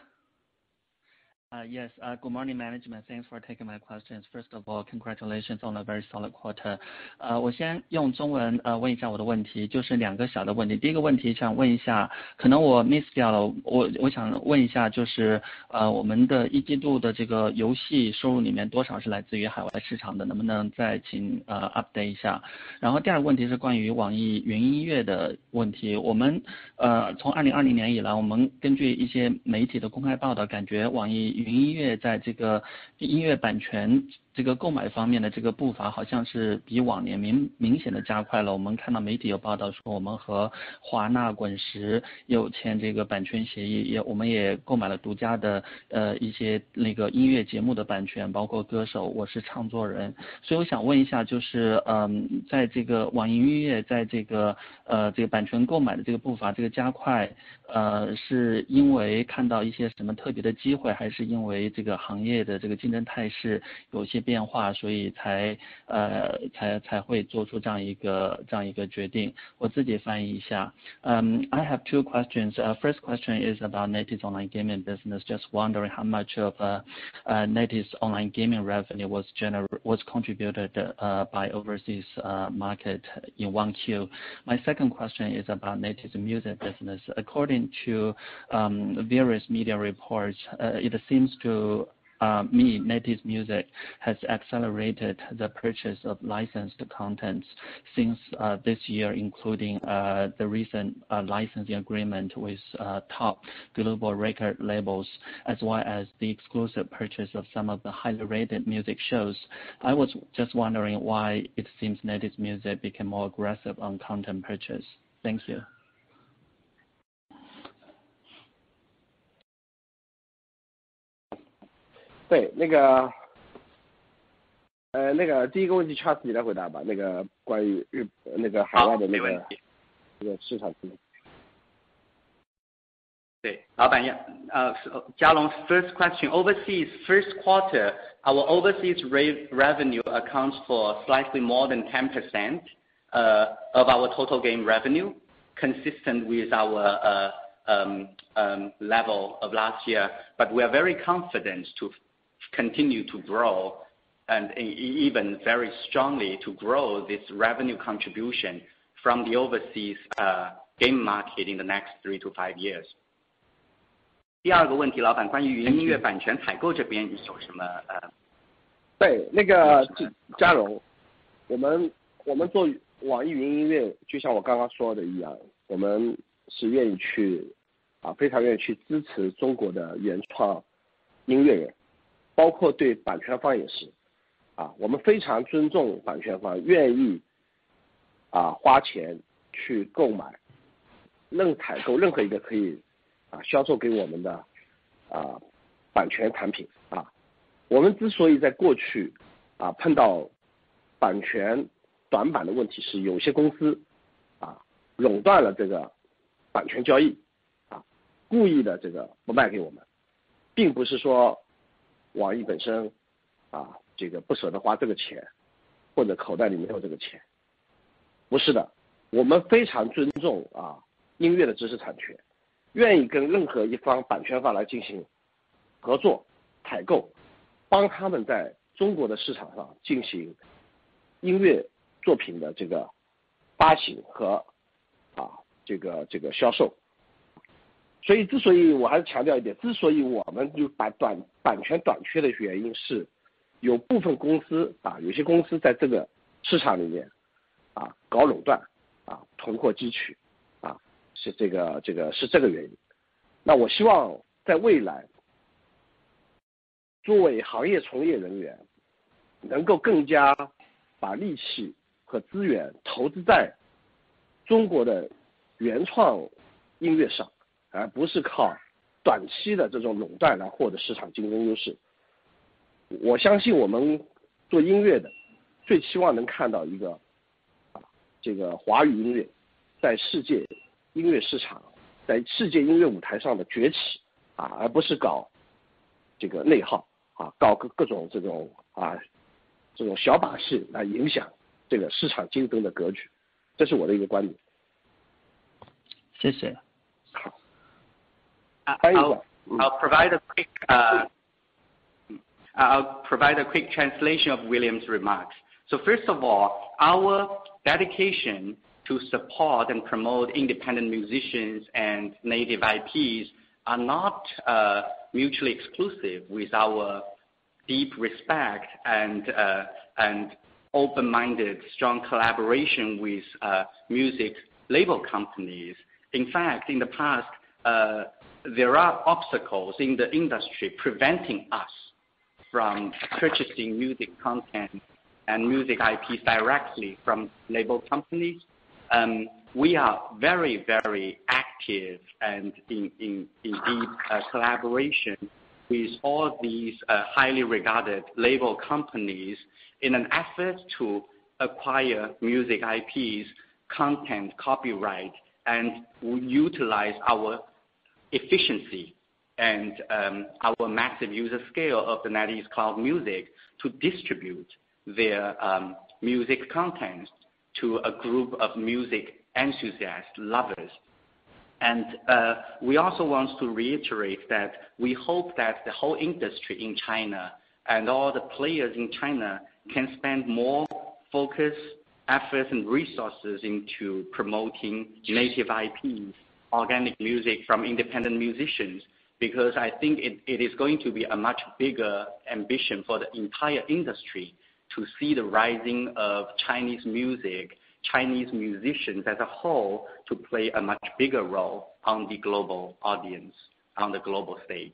Uh, yes, uh, good morning, management. Thanks for taking my questions. First of all, congratulations on a very solid quarter. 呃，我先用中文呃问一下我的问题，就是两个小的问题。第一个问题想问一下，可能我 miss 掉了，我我想问一下，就是呃我们的一季度的这个游戏收入里面多少是来自于海外市场的，能不能再请呃 update 一下？然后第二个问题是关于网易云音乐的问题。我们呃从二零二零年以来，我们根据一些媒体的公开报道，感觉网易云音乐在这个音乐版权这个购买方面的这个步伐好像是比往年明明显的加快了。我们看到媒体有报道说，我们和华纳滚石有签这个版权协议，也我们也购买了独家的呃一些那个音乐节目的版权，包括歌手我是唱作人。所以我想问一下，就是嗯，在这个网易云音乐在这个呃这个版权购买的这个步伐这个加快，呃是因为看到一些什么特别的机会，还是因为这个行业的这个竞争态势有些变化，所以才呃才才会做出这样一个这样一个决定。我自己翻译一下。Um, I have two questions. Uh, first question is about NetEase online gaming business. Just wondering how much of uh, uh, NetEase online gaming revenue was gener was contributed uh, by overseas uh, market in one Q. My second question is about NetEase music business. According to um, various media reports, uh, it seems to Uh, me, NetEase Music has accelerated the purchase of licensed contents since uh, this year, including uh, the recent uh, licensing agreement with uh, top global record labels, as well as the exclusive purchase of some of the highly rated music shows. I was just wondering why it seems NetEase Music became more aggressive on content purchase. Thank you. 对，那个，呃，那个第一个问题，Charles你来回答吧。那个关于日那个海外的那个这个市场经济。 对，老板要呃，嘉龙 first question overseas first quarter our overseas re revenue accounts for slightly more than ten percent uh, of our total game revenue, consistent with our uh, um, um, level of last year. But we are very confident to continue to grow and even very strongly to grow this revenue contribution from the overseas uh, game market in the next three to five years. 第二个问题，老板，关于云音乐版权采购这边有什么呃？ 对，那个嘉荣，我们我们做网易云音乐，就像我刚刚说的一样，我们是愿意去啊，非常愿意去支持中国的原创音乐人。包括对版权方也是，啊，我们非常尊重版权方，愿意啊花钱去购买、任采购任何一个可以啊销售给我们的啊版权产品啊。我们之所以在过去啊碰到版权短板的问题，是有些公司啊垄断了这个版权交易啊，故意的这个不卖给我们，并不是说网易本身啊这个不舍得花这个钱，或者口袋里没有这个钱，不是的，我们非常尊重啊音乐的知识产权，愿意跟任何一方版权方来进行合作采购，帮他们在中国的市场上进行音乐作品的这个发行和啊这个这个销售。所以之所以我还是强调一点，之所以我们就版短版权短缺的原因是有部分公司啊，有些公司在这个市场里面啊搞垄断啊，囤货积蓄啊，是这个这个是这个原因。那我希望在未来，作为行业从业人员，能够更加把力气和资源投资在中国的原创音乐上，而不是靠短期的这种垄断来获得市场竞争优势。我相信我们做音乐的最期望能看到一个啊这个华语音乐在世界音乐市场，在世界音乐舞台上的崛起啊，而不是搞这个内耗啊，搞各各种这种啊这种小把戏来影响这个市场竞争的格局，这是我的一个观点。 谢谢。 好， I'll, I'll provide a quick uh, I'll provide a quick translation of William's remarks. So first of all, our dedication to support and promote independent musicians and native I Ps are not uh, mutually exclusive with our deep respect and uh, and open-minded, strong collaboration with uh, music label companies. In fact, in the past, uh, there are obstacles in the industry preventing us from purchasing music content and music I Ps directly from label companies. Um, we are very, very active and in, in, in deep uh, collaboration with all these uh, highly regarded label companies in an effort to acquire music I Ps, content, copyright, and utilize our efficiency and um, our massive user scale of the NetEase Cloud Music to distribute their um, music content to a group of music enthusiasts, lovers. And uh, we also want to reiterate that we hope that the whole industry in China and all the players in China can spend more focus, efforts, and resources into promoting native I Ps, organic music from independent musicians, because I think it, it is going to be a much bigger ambition for the entire industry to see the rising of Chinese music, Chinese musicians as a whole, to play a much bigger role on the global audience, on the global stage.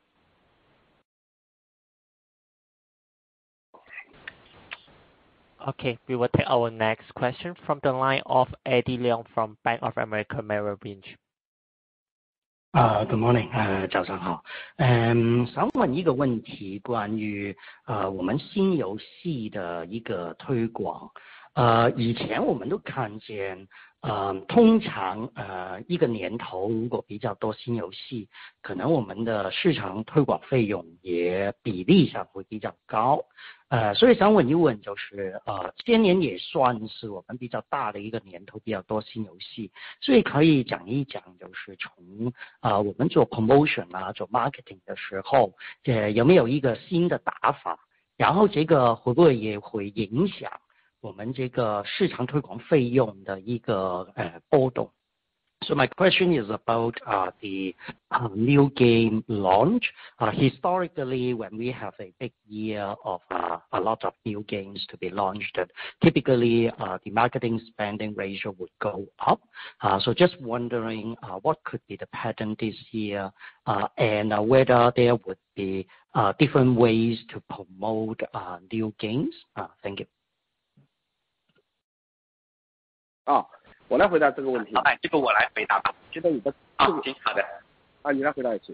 Okay, we will take our next question from the line of Eddie Leong from Bank of America Merrill Lynch. Uh, good morning， 呃，早上好。嗯，想问一个问题，关于呃我们新游戏的一个推广。呃，以前我们都看见，呃，通常呃一个年头如果比较多新游戏，可能我们的市场推广费用也比例上会比较高。呃，所以想问一问，就是呃，今年也算是我们比较大的一个年头，比较多新游戏，所以可以讲一讲，就是从呃我们做 promotion 啊，做 marketing 的时候，呃有没有一个新的打法？然后这个会不会也会影响我们这个市场推广费用的一个呃波动？ So my question is about uh, the uh, new game launch. Uh, historically, when we have a big year of uh, a lot of new games to be launched, typically uh, the marketing spending ratio would go up. Uh, so just wondering uh, what could be the pattern this year uh, and uh, whether there would be uh, different ways to promote uh, new games. Uh, thank you. 啊， 我来回答这个问题。 老板，这个我来回答吧。 现在你的啊，行，好的。 啊，你来回答一次。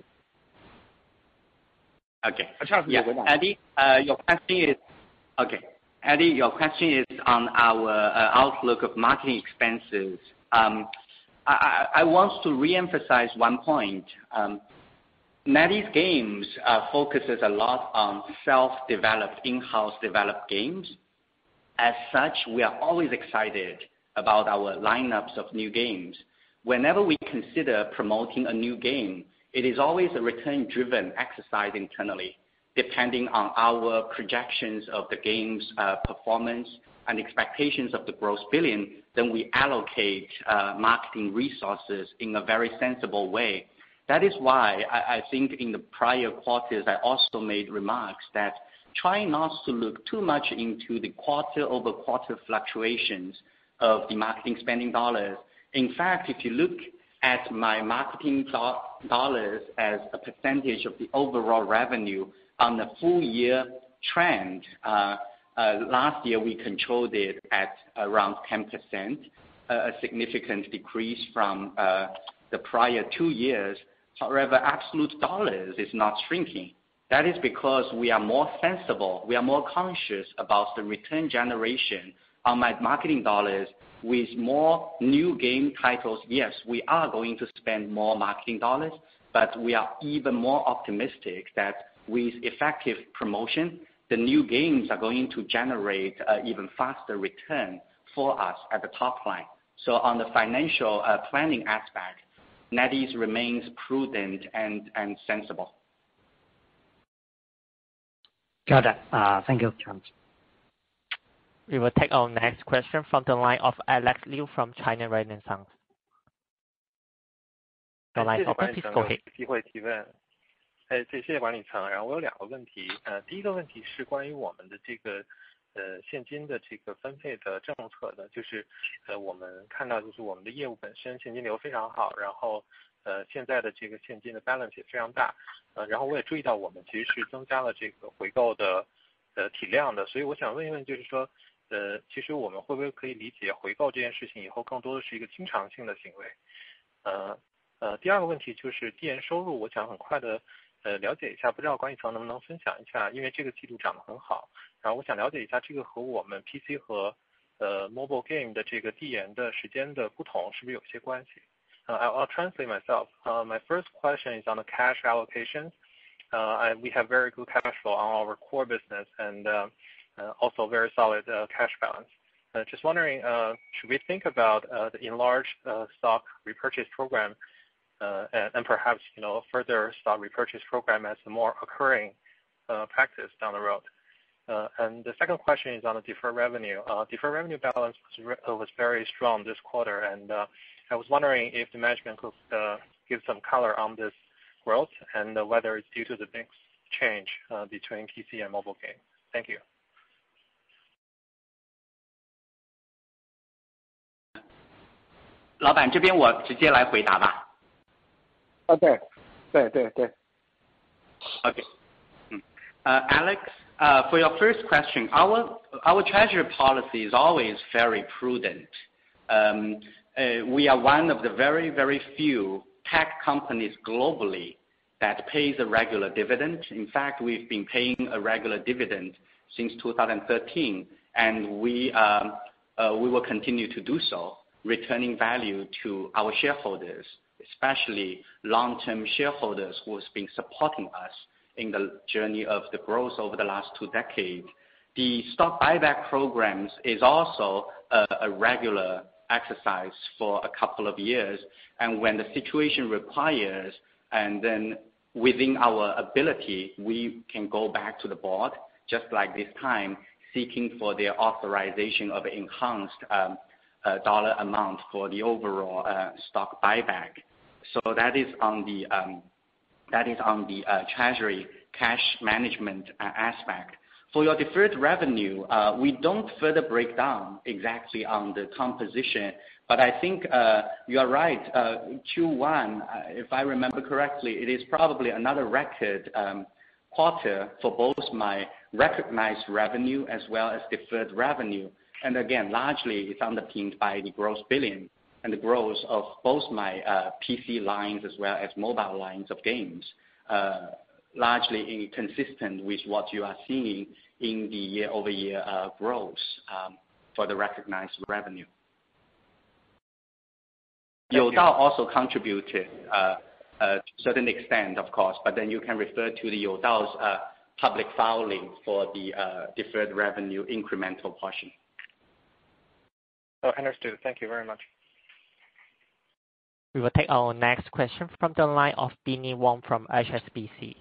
Okay. Yeah, Eddie, uh, your question is okay. Eddie, your question is on our uh, outlook of marketing expenses. Um, I, I want to re-emphasize one point. Um, NetEase Games uh, focuses a lot on self-developed, in-house developed games. As such, we are always excited about our lineups of new games. Whenever we consider promoting a new game, it is always a return-driven exercise internally, depending on our projections of the game's uh, performance and expectations of the gross billion. Then we allocate uh, marketing resources in a very sensible way. That is why I, I think in the prior quarters I also made remarks that try not to look too much into the quarter-over-quarter fluctuations of the marketing spending dollars. In fact, if you look at my marketing do dollars as a percentage of the overall revenue on the full year trend, uh, uh, last year we controlled it at around ten percent, uh, a significant decrease from uh, the prior two years. However, absolute dollars is not shrinking. That is because we are more sensible, we are more conscious about the return generation on my marketing dollars. With more new game titles, yes, we are going to spend more marketing dollars, but we are even more optimistic that with effective promotion, the new games are going to generate uh, even faster return for us at the top line. So on the financial uh, planning aspect, NetEase remains prudent and, and sensible. Got it. Uh, thank you, Charles. We will take our next question from the line of Alex Liu from China Renaissance. The line is open, please go ahead. 机会提问。哎，谢谢管理层。然后我有两个问题。呃，第一个问题是关于我们的这个呃现金的这个分配的政策的，就是呃我们看到就是我们的业务本身现金流非常好，然后呃现在的这个现金的 balance 也非常大。呃，然后我也注意到我们其实是增加了这个回购的呃体量的，所以我想问一问，就是说。呃，其实我们会不会可以理解回购这件事情以后更多的是一个经常性的行为？呃呃，第二个问题就是递延收入，我想很快的呃了解一下，不知道管理层能不能分享一下，因为这个季度涨得很好，然后我想了解一下这个和我们 P C 和呃 mobile game 的这个递延的时间的不同是不是有些关系？呃 I'll, I'll translate myself. Uh, my first question is on the cash allocations. Uh, I, we have very good cash flow on our core business and uh, Uh, also very solid uh, cash balance. Uh, just wondering, uh, should we think about uh, the enlarged uh, stock repurchase program uh, and, and perhaps you know a further stock repurchase program as a more occurring uh, practice down the road? Uh, and the second question is on the deferred revenue. Uh, deferred revenue balance was, re uh, was very strong this quarter, and uh, I was wondering if the management could uh, give some color on this growth and uh, whether it's due to the mix change uh, between P C and mobile game. Thank you. 老板这边我直接来回答吧。 啊，对，对对对。 Okay. Uh, Alex, uh, for your first question, our our treasury policy is always very prudent. Um, uh, we are one of the very very few tech companies globally that pays a regular dividend. In fact, we've been paying a regular dividend since two thousand thirteen, and we um, uh, we will continue to do so, returning value to our shareholders, especially long-term shareholders who have been supporting us in the journey of the growth over the last two decades. The stock buyback programs is also a, a regular exercise for a couple of years, and when the situation requires, and then within our ability, we can go back to the board, just like this time, seeking for their authorization of enhanced um, Uh, dollar amount for the overall uh, stock buyback. So that is on the um, that is on the uh, treasury cash management uh, aspect. For your deferred revenue, uh, we don't further break down exactly on the composition, but I think uh, you are right. Uh, Q one, uh, if I remember correctly, it is probably another record um, quarter for both my recognized revenue as well as deferred revenue. And again, largely it's underpinned by the gross billion. and the growth of both my uh, P C lines as well as mobile lines of games, uh, largely consistent with what you are seeing in the year-over-year uh, growth um, for the recognized revenue. Youdao also contributed uh, uh, to a certain extent, of course, but then you can refer to the Youdao's uh, public filing for the uh, deferred revenue incremental portion. Oh, understood. Thank you very much. We will take our next question from the line of Binnie Wong from H S B C.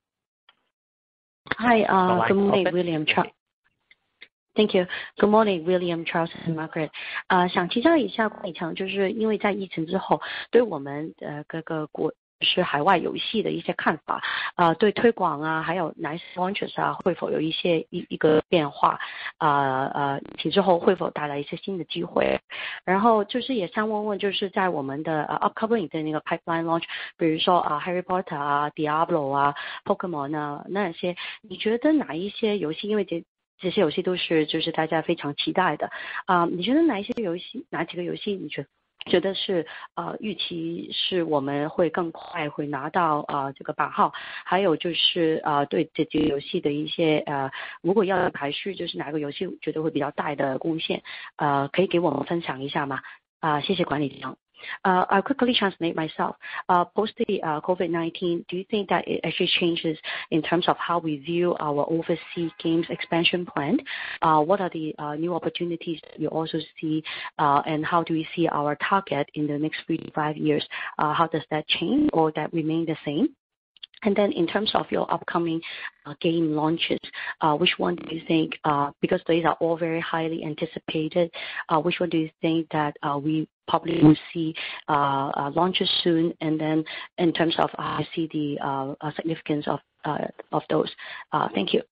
Hi, uh, good morning, William, Charles. Thank you. Good morning, William, Charles, and Margaret. 呃，想请教一下管理层，就是因为在疫情之后，对我们呃各个国是海外游戏的一些看法，呃，对推广啊，还有 nice launches 啊，会否有一些一一个变化？呃呃，疫情之后会否带来一些新的机会？然后就是也想问问，就是在我们的呃 upcoming 的那个 pipeline launch， 比如说啊 Harry Potter 啊 Diablo 啊 Pokemon 啊那些，你觉得哪一些游戏，因为这这些游戏都是就是大家非常期待的啊、呃，你觉得哪一些游戏，哪几个游戏你觉得？觉得是呃预期是我们会更快会拿到呃这个版号，还有就是呃对这几个游戏的一些呃如果要排序，就是哪个游戏觉得会比较大的贡献，呃可以给我们分享一下吗？啊、呃，谢谢管理层。Uh, I'll quickly translate myself. Uh, post the uh, COVID nineteen, do you think that it actually changes in terms of how we view our overseas games expansion plan? Uh, what are the uh, new opportunities that you also see, uh, and how do we see our target in the next three to five years? Uh, how does that change or that remain the same? And then in terms of your upcoming uh, game launches, uh, which one do you think, uh, because these are all very highly anticipated, uh, which one do you think that uh, we probably will see uh, uh, launches soon? And then in terms of how uh, I see the uh, uh, significance of uh, of those. Uh, thank you.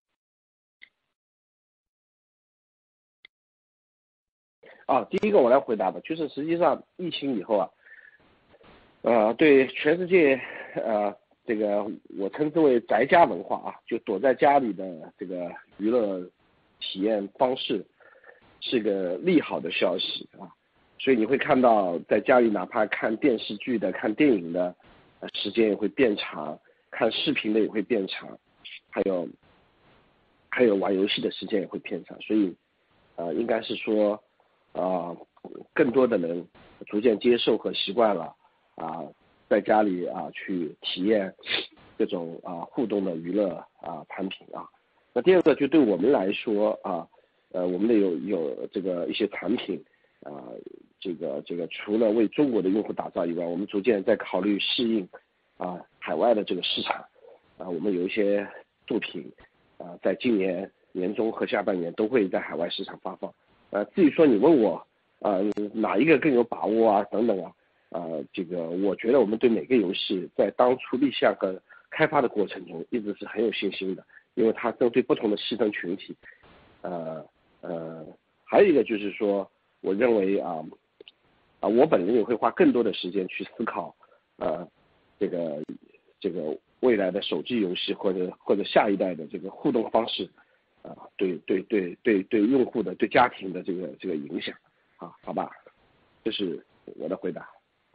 啊，第一个我来回答吧，就是实际上疫情以后啊，呃，对全世界呃。这个我称之为宅家文化啊，就躲在家里的这个娱乐体验方式是个利好的消息啊，所以你会看到在家里哪怕看电视剧的、看电影的呃时间也会变长，看视频的也会变长，还有还有玩游戏的时间也会变长，所以呃应该是说啊、呃、更多的人逐渐接受和习惯了啊。在家里啊去体验这种啊互动的娱乐啊产品啊。那第二个就对我们来说啊，呃我们的有有这个一些产品啊，这个这个除了为中国的用户打造以外，我们逐渐在考虑适应啊海外的这个市场啊。我们有一些作品啊，在今年年中和下半年都会在海外市场发放。呃，至于说你问我啊哪一个更有把握啊等等啊。呃，这个我觉得我们对每个游戏在当初立项和开发的过程中一直是很有信心的，因为它针对不同的细分群体。呃呃，还有一个就是说，我认为啊啊，我本人也会花更多的时间去思考，呃，这个这个未来的手机游戏或者或者下一代的这个互动方式，啊、呃，对对对对对用户的对家庭的这个这个影响，啊，好吧，这是我的回答。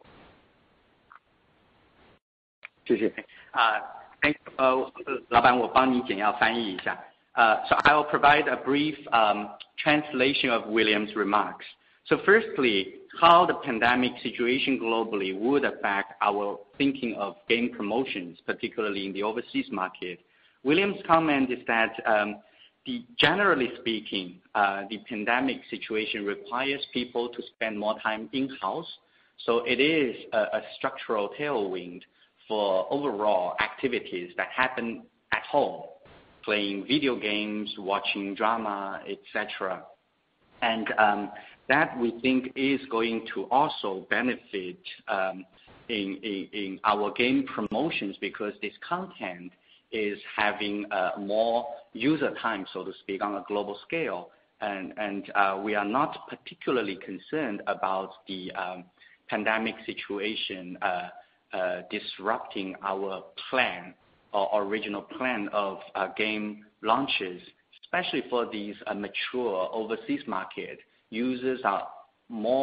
谢谢。 啊、uh, 呃，老板，我帮你简要翻译一下。Uh, so I will provide a brief um, translation of William's remarks. So firstly, how the pandemic situation globally would affect our thinking of game promotions, particularly in the overseas market. William's comment is that um, the, generally speaking, uh, the pandemic situation requires people to spend more time in-house. So it is a, a structural tailwind for overall activities that happen at home, playing video games, watching drama, et cetera. And um, that we think is going to also benefit um, in, in, in our game promotions because this content is having uh, more user time, so to speak, on a global scale. And, and uh, we are not particularly concerned about the um, pandemic situation uh, Uh, disrupting our plan or original plan of uh, game launches, especially for these uh, mature overseas market. Users are more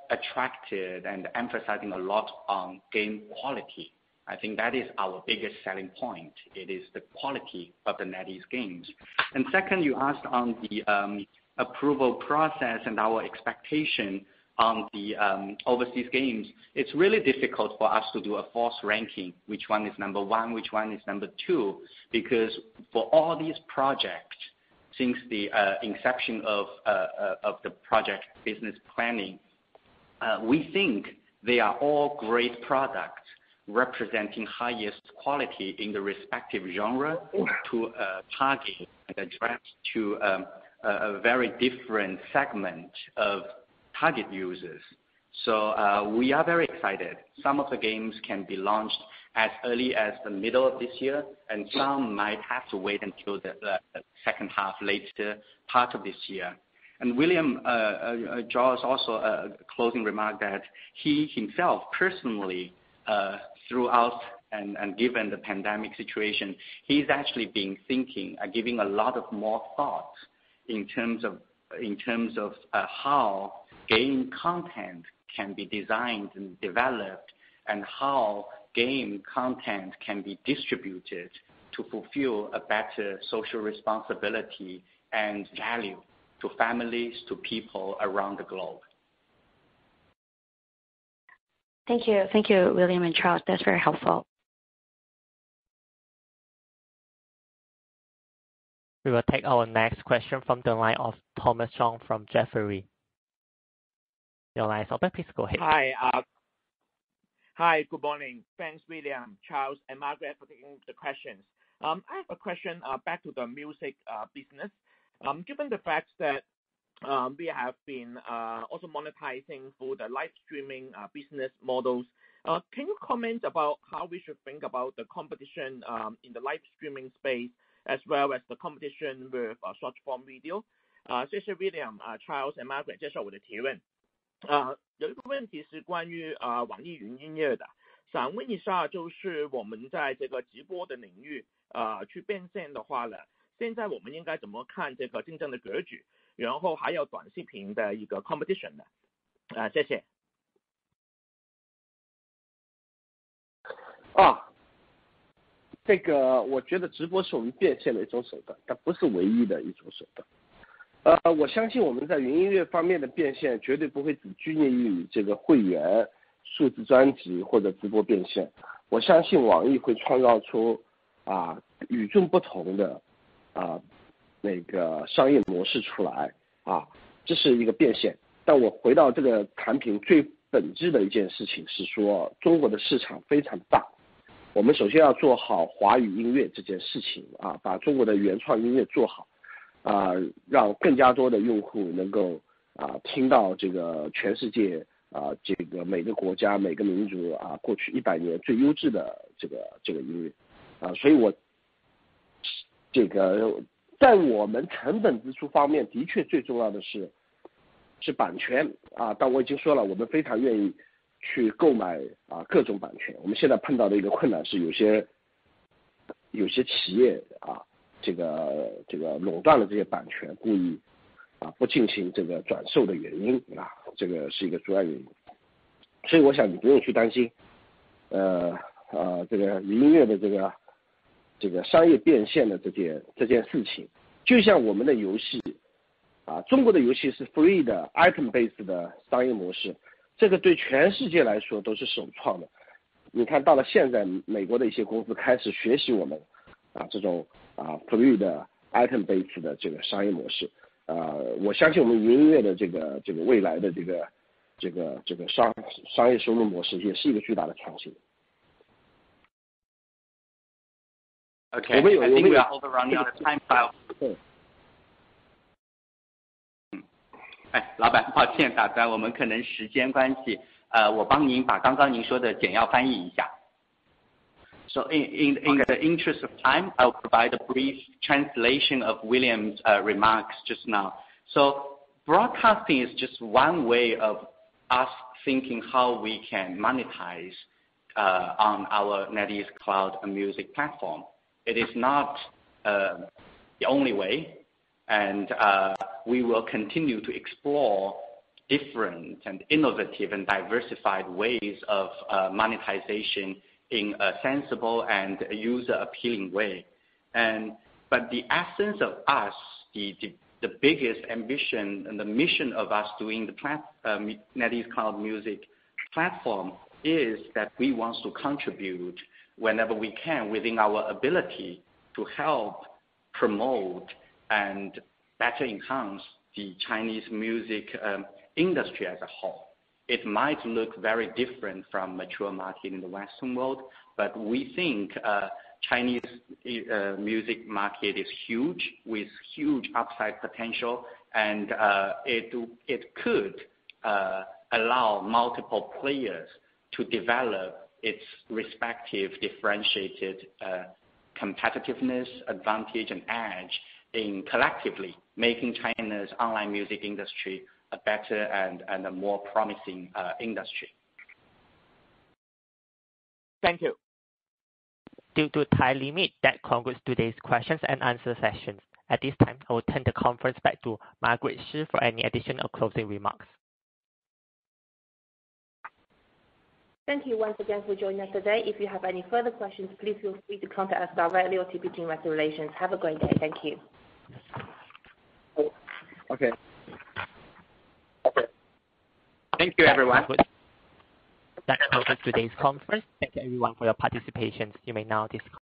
attracted and emphasizing a lot on game quality. I think that is our biggest selling point. It is the quality of the NetEase games. And second, you asked on the um, approval process and our expectation on the um, overseas games. It's really difficult for us to do a false ranking, which one is number one, which one is number two, because for all these projects, since the uh, inception of, uh, uh, of the project business planning, uh, we think they are all great products representing highest quality in the respective genre to uh, target and address to um, a, a very different segment of target users. So uh, we are very excited. Some of the games can be launched as early as the middle of this year, and some might have to wait until the, the second half, later part of this year. And William uh, uh, draws also a closing remark that he himself personally, uh, throughout and, and given the pandemic situation, he's actually been thinking, uh, giving a lot of more thought in terms of in terms of uh, how game content can be designed and developed, and how game content can be distributed to fulfill a better social responsibility and value to families, to people around the globe. Thank you. Thank you, William and Charles. That's very helpful. We will take our next question from the line of Thomas Chong from Jefferies. Your line is open. Please go ahead. Hi. Uh, hi, good morning. Thanks, William, Charles, and Margaret for taking the questions. Um, I have a question uh, back to the music uh, business. Um, given the fact that um, we have been uh, also monetizing through the live streaming uh, business models, uh, can you comment about how we should think about the competition um, in the live streaming space, as well as the competition with uh, short form video? Uh, 谢谢 William、uh, Charles and Margaret 接受我的提问。呃，有一个问题是关于呃网易云音乐的，想问一下，就是我们在这个直播的领域呃去变现的话呢，现在我们应该怎么看这个竞争的格局？然后还有短视频的一个 competition 的，啊、呃，谢谢。 啊，这个我觉得直播是我们变现的一种手段，但不是唯一的一种手段。呃，我相信我们在云音乐方面的变现绝对不会只拘泥于这个会员、数字专辑或者直播变现。我相信网易会创造出啊与众不同的啊那个商业模式出来啊，这是一个变现。但我回到这个产品最本质的一件事情是说，中国的市场非常大，我们首先要做好华语音乐这件事情啊，把中国的原创音乐做好。啊、呃，让更加多的用户能够啊、呃、听到这个全世界啊、呃、这个每个国家每个民族啊过去一百年最优质的这个这个音乐啊、呃，所以我这个在我们成本支出方面的确最重要的是是版权啊，但我已经说了，我们非常愿意去购买啊各种版权。我们现在碰到的一个困难是有些有些企业啊。这个这个垄断了这些版权，故意啊不进行这个转售的原因啊，这个是一个主要原因。所以我想你不用去担心，呃呃这个云音乐的这个这个商业变现的这件这件事情，就像我们的游戏啊，中国的游戏是 free 的 item base 的商业模式，这个对全世界来说都是首创的。你看到了现在，美国的一些公司开始学习我们啊这种。啊 ，free 的 item base 的这个商业模式，啊，我相信我们云音乐的这个这个未来的这个这个这个商商业收入模式也是一个巨大的创新。 Okay, I think we are overrunning on the time file. 对。 嗯，哎，老板，抱歉打断，我们可能时间关系，呃，我帮您把刚刚您说的简要翻译一下。So in, in, in the interest of time, I'll provide a brief translation of William's uh, remarks just now. So broadcasting is just one way of us thinking how we can monetize uh, on our NetEase Cloud music platform. It is not uh, the only way, and uh, we will continue to explore different and innovative and diversified ways of uh, monetization in a sensible and user-appealing way. And but the essence of us, the, the the biggest ambition and the mission of us doing the plat, uh, NetEase Cloud Music platform is that we want to contribute whenever we can within our ability to help promote and better enhance the Chinese music um, industry as a whole. It might look very different from mature market in the Western world, but we think uh, Chinese uh, music market is huge with huge upside potential, and uh, it, it could uh, allow multiple players to develop its respective differentiated uh, competitiveness, advantage, and edge in collectively making China's online music industry a better and, and a more promising uh, industry. Thank you. Due to time limit, that concludes today's questions and answer sessions. At this time, I will turn the conference back to Margaret Shi for any additional closing remarks. Thank you once again for joining us today. If you have any further questions, please feel free to contact us directly or T P G Investor Relations. Have a great day. Thank you. Okay. Okay. Thank you, everyone. That concludes today's conference. Thank you, everyone, for your participation. You may now disconnect.